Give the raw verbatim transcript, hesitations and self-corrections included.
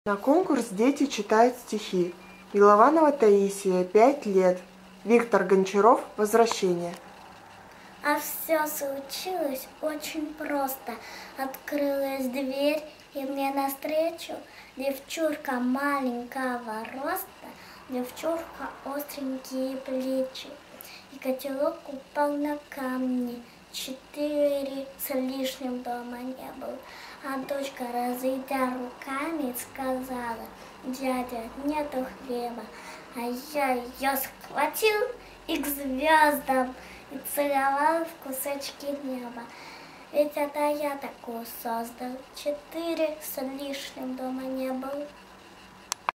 На конкурс дети читают стихи. Милованова Таисия, пять лет. Виктор Гончаров, «Возвращение». А все случилось очень просто. Открылась дверь, и мне навстречу девчурка маленького роста, девчурка остренькие плечи. И котелок упал на камни, четыре с лишним дома не было. А дочка, разведя руками, сказала: дядя, нету хлеба. А я ее схватил и к звездам, и целовал в кусочки неба. Ведь это я такую создал, четыре с лишним дома не было.